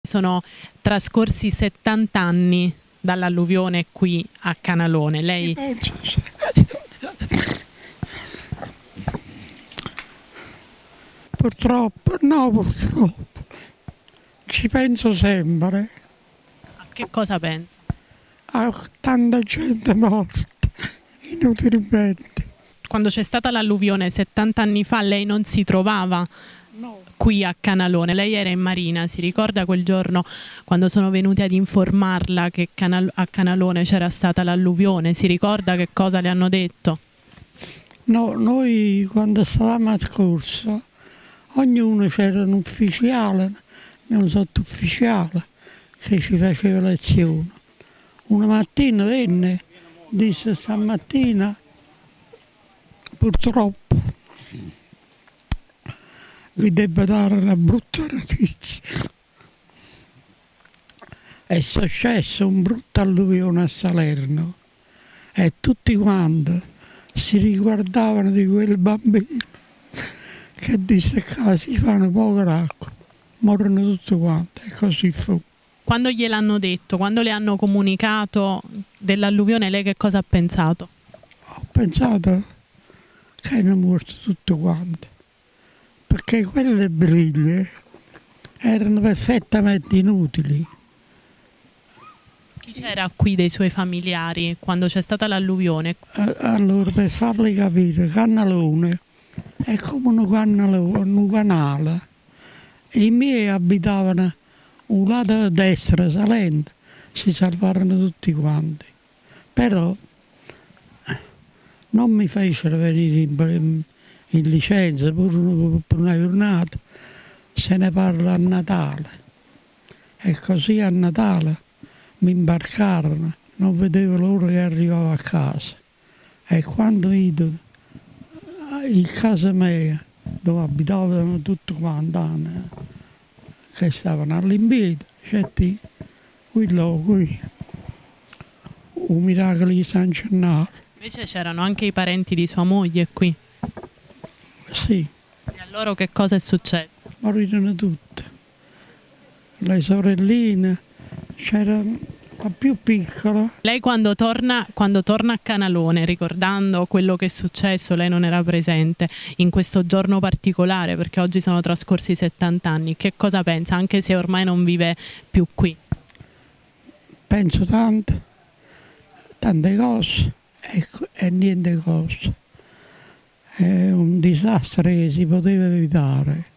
sono trascorsi 70 anni dall'alluvione qui a Canalone. Lei... Purtroppo, ci penso sempre. A che cosa pensa? A tanta gente morta, inutilmente. Quando c'è stata l'alluvione 70 anni fa lei non si trovava qui a Canalone, lei era in Marina, si ricorda quel giorno quando sono venuti ad informarla che a Canalone c'era stata l'alluvione, si ricorda che cosa le hanno detto? No, noi quando stavamo a corso, ognuno c'era un ufficiale e un sottufficiale che ci faceva lezione. Una mattina venne, disse stamattina purtroppo vi devo dare una brutta notizia. È successo un brutto alluvione a Salerno e tutti quanti si riguardavano di quel bambino che disse che si fanno poco acqua, morono tutti quanti e così fu. Quando gliel'hanno detto, quando le hanno comunicato dell'alluvione, lei che cosa ha pensato? Ho pensato che erano morti tutti quanti, perché quelle briglie erano perfettamente inutili. Chi c'era qui dei suoi familiari quando c'è stata l'alluvione? Allora, per farli capire, Canalone è come un canale. I miei abitavano un lato a destra, salendo, si salvarono tutti quanti. Però non mi fecero venire in licenza pur per una giornata, se ne parla a Natale. E così a Natale mi imbarcarono, non vedevo l'ora che arrivavo a casa. E quando vedo in casa mia, dove abitavano tutti quanti, che stavano all'impiego, c'è qui, un miracolo di San Gennaro. Invece c'erano anche i parenti di sua moglie qui. Sì. E a loro che cosa è successo? Morirono tutte. Le sorelline, c'era la più piccola. Lei quando torna a Canalone, ricordando quello che è successo, lei non era presente in questo giorno particolare, perché oggi sono trascorsi 70 anni, che cosa pensa, anche se ormai non vive più qui? Penso tante cose e niente cose. È un disastro che si poteva evitare.